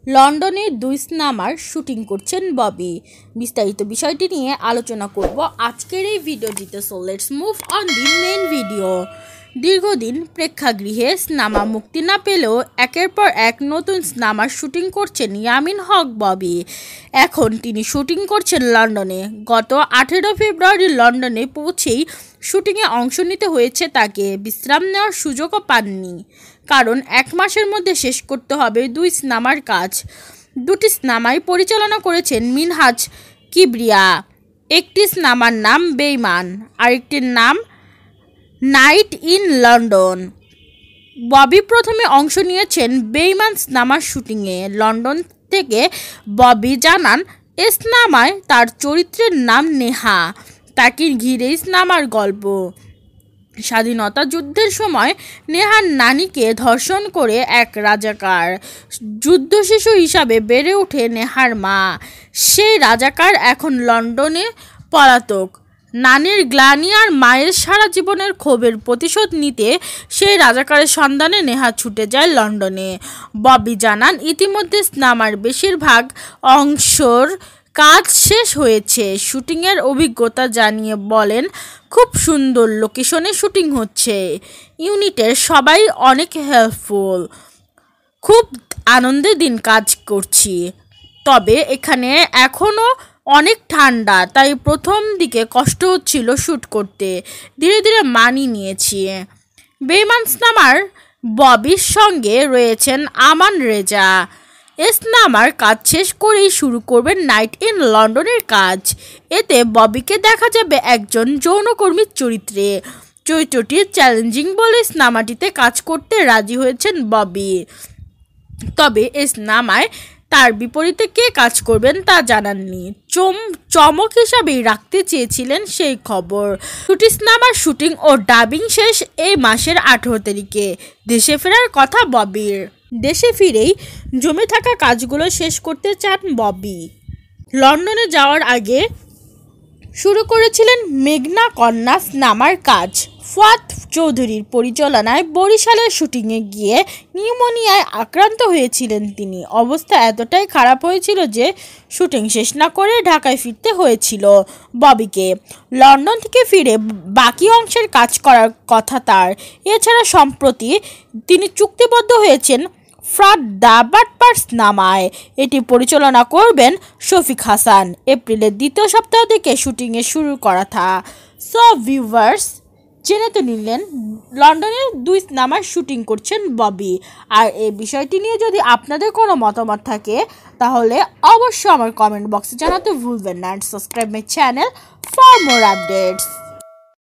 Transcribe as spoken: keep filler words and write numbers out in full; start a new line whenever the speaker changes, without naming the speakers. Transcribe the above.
লন্ডনে দুই সিনেমার শুটিং করছেন ববি। বিস্তারিত বিষয়টি নিয়ে আলোচনা করব আজকের এই ভিডিওটিতে। So let's move on the main video. দীর্ঘদিন প্রেক্ষাগৃহে সিনেমা মুক্তি না পেলেও একের পর এক নতুন সিনেমার শুটিং করছেন ইয়ামিন হক ববি। এখন তিনি শুটিং করছেন লন্ডনে। গত আঠেরো ফেব্রুয়ারি লন্ডনে পৌঁছেই শুটিংয়ে অংশ নিতে হয়েছে তাকে। বিশ্রাম নেওয়ার সুযোগও পাননি, কারণ এক মাসের মধ্যে শেষ করতে হবে দুই সিনেমার কাজ। দুটি সিনেমাই পরিচালনা করেছেন এমিন হাকে কিবরিয়া। একটি সিনেমার নাম বেঈমান, আরেকটির নাম নাইট ইন লন্ডন। ববি প্রথমে অংশ নিয়েছেন বেঈমান সিনেমার শুটিংয়ে। লন্ডন থেকে ববি জানান, এ সিনেমায় তার চরিত্রের নাম নেহা। তাকে ঘিরেই সিনেমার গল্প। স্বাধীনতা যুদ্ধের সময় নেহার নানিকে ধর্ষণ করে এক রাজাকার। যুদ্ধ শিশু হিসাবে বেড়ে ওঠে নেহার মা। সেই রাজাকার এখন লন্ডনে পলাতক। নানির গ্লানি আর মায়ের সারা জীবনের ক্ষোভের প্রতিশোধ নিতে সেই রাজাকারের সন্ধানে নেহা ছুটে যায় লন্ডনে। ববি জানান, ইতিমধ্যে সিনেমার বেশিরভাগ অংশর কাজ শেষ হয়েছে। শুটিংয়ের অভিজ্ঞতা জানিয়ে বলেন, খুব সুন্দর লোকেশনে শুটিং হচ্ছে। ইউনিটের সবাই অনেক হেল্পফুল। খুব আনন্দের দিন কাজ করছি। তবে এখানে এখনও অনেক ঠান্ডা, তাই প্রথম দিকে কষ্ট হচ্ছিল শ্যুট করতে। ধীরে ধীরে মানিয়ে নিয়েছি। বেঈমান সিনেমার ববির সঙ্গে রয়েছেন আমান রেজা। এ সিনেমার কাজ শেষ করেই শুরু করবেন নাইট ইন লন্ডনের কাজ। এতে ববিকে দেখা যাবে একজন যৌনকর্মীর চরিত্রে। চরিত্রটি চ্যালেঞ্জিং বলে সিনেমাটিতে কাজ করতে রাজি হয়েছেন ববি। তবে এ সিনেমায় তার বিপরীতে কে কাজ করবেন তা জানাননি। চম চমক হিসাবেই রাখতে চেয়েছিলেন সেই খবর। দুটি সিনেমার শুটিং ও ডাবিং শেষ এই মাসের আঠেরো তারিখে। দেশে ফেরার কথা ববির। দেশে ফিরেই জমে থাকা কাজগুলো শেষ করতে চান ববি। লন্ডনে যাওয়ার আগে শুরু করেছিলেন মেঘনা কন্যা সিনেমার কাজ। ফুয়াদ চৌধুরীর পরিচালনায় বরিশালের শুটিংয়ে গিয়ে নিউমোনিয়ায় আক্রান্ত হয়েছিলেন তিনি। অবস্থা এতটাই খারাপ হয়েছিল যে শুটিং শেষ না করে ঢাকায় ফিরতে হয়েছিল ববিকে। লন্ডন থেকে ফিরে বাকি অংশের কাজ করার কথা তার। এছাড়া সম্প্রতি তিনি চুক্তিবদ্ধ হয়েছেন ফ্রড দ্য বাটপার সিনেমায়। এটি পরিচালনা করবেন শফিক হাসান। এপ্রিলের দ্বিতীয় সপ্তাহ থেকে শুটিংয়ে শুরু করা থা। সো ভিউয়ার্স, জেনে তো নিলেন লন্ডনের দুই সিনেমার শুটিং করছেন ববি। আর এই বিষয়টি নিয়ে যদি আপনাদের কোনো মতামত থাকে তাহলে অবশ্যই আমার কমেন্ট বক্সে জানাতে ভুলবেন না। And subscribe my channel for more updates.